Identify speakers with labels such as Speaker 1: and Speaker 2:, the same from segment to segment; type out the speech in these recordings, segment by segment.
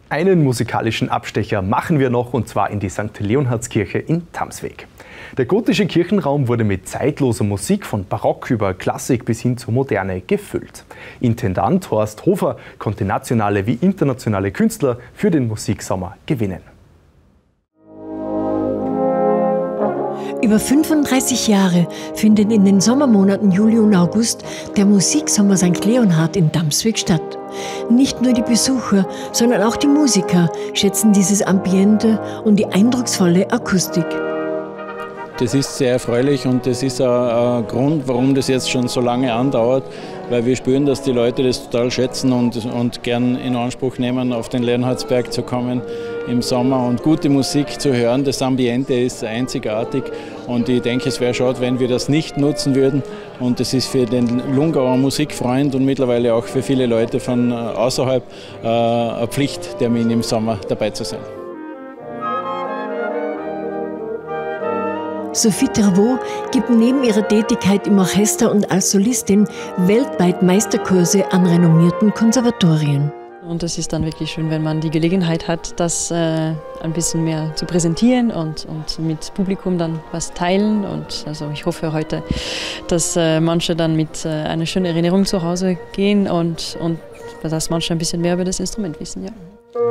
Speaker 1: Einen musikalischen Abstecher machen wir noch, und zwar in die St. Leonhardskirche in Tamsweg. Der gotische Kirchenraum wurde mit zeitloser Musik von Barock über Klassik bis hin zur Moderne gefüllt. Intendant Horst Hofer konnte nationale wie internationale Künstler für den Musiksommer gewinnen.
Speaker 2: Über 35 Jahre findet in den Sommermonaten Juli und August der Musiksommer St. Leonhard in Tamsweg statt. Nicht nur die Besucher, sondern auch die Musiker schätzen dieses Ambiente und die eindrucksvolle Akustik.
Speaker 3: Das ist sehr erfreulich und das ist ein Grund, warum das jetzt schon so lange andauert, weil wir spüren, dass die Leute das total schätzen und gern in Anspruch nehmen, auf den Leonhardsberg zu kommen im Sommer und gute Musik zu hören. Das Ambiente ist einzigartig und ich denke, es wäre schade, wenn wir das nicht nutzen würden. Und das ist für den Lungauer Musikfreund und mittlerweile auch für viele Leute von außerhalb ein Pflichttermin im Sommer dabei zu sein.
Speaker 2: Sophie Tervaux gibt neben ihrer Tätigkeit im Orchester und als Solistin weltweit Meisterkurse an renommierten Konservatorien.
Speaker 4: Und es ist dann wirklich schön, wenn man die Gelegenheit hat, das ein bisschen mehr zu präsentieren und mit Publikum dann was teilen. Und also ich hoffe heute, dass manche dann mit einer schönen Erinnerung zu Hause gehen und dass manche ein bisschen mehr über das Instrument wissen. Ja.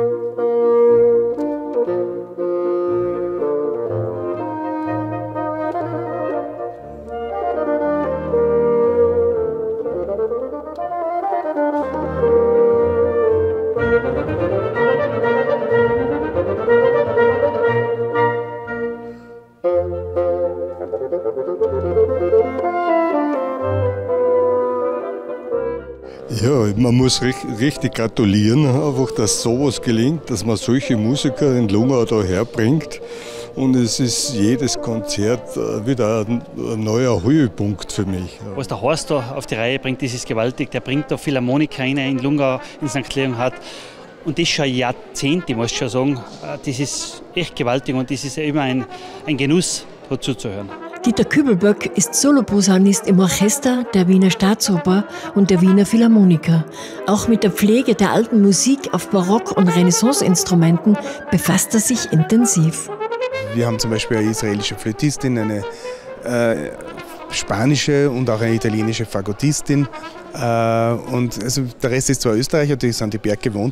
Speaker 5: Ja, man muss richtig gratulieren, einfach, dass sowas gelingt, dass man solche Musiker in Lungau da herbringt. Und es ist jedes Konzert wieder ein neuer Höhepunkt für mich.
Speaker 6: Was der Horst da auf die Reihe bringt, das ist gewaltig. Der bringt da Philharmoniker rein in Lungau, in St. Leonhard. Und das schon Jahrzehnte, muss ich schon sagen. Das ist echt gewaltig und das ist immer ein Genuss, dazu zu hören.
Speaker 2: Dieter Kübelböck ist Soloposaunist im Orchester der Wiener Staatsoper und der Wiener Philharmoniker. Auch mit der Pflege der alten Musik auf Barock- und Renaissance-Instrumenten befasst er sich intensiv.
Speaker 7: Wir haben zum Beispiel eine israelische Flötistin, eine spanische und auch eine italienische Fagottistin. Und also der Rest ist zwar Österreicher, die sind die Berg gewohnt,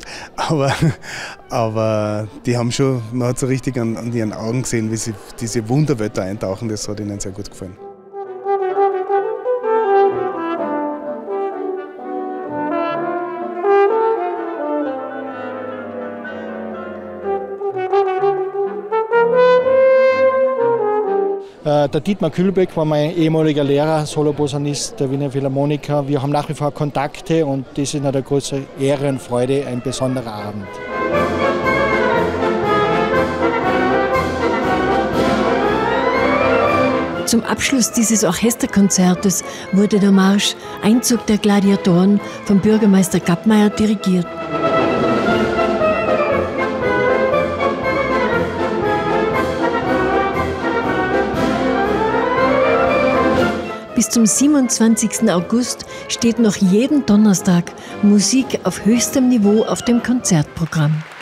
Speaker 7: aber die haben schon, man hat so richtig an ihren Augen gesehen, wie sie diese Wunderwelt da eintauchen, das hat ihnen sehr gut gefallen.
Speaker 8: Der Dietmar Kühlbeck war mein ehemaliger Lehrer, Soloposaunist der Wiener Philharmoniker. Wir haben nach wie vor Kontakte und das ist eine große Ehre und Freude, ein besonderer Abend.
Speaker 2: Zum Abschluss dieses Orchesterkonzertes wurde der Marsch Einzug der Gladiatoren vom Bürgermeister Gappmeier dirigiert. Bis zum 27. August steht noch jeden Donnerstag Musik auf höchstem Niveau auf dem Konzertprogramm.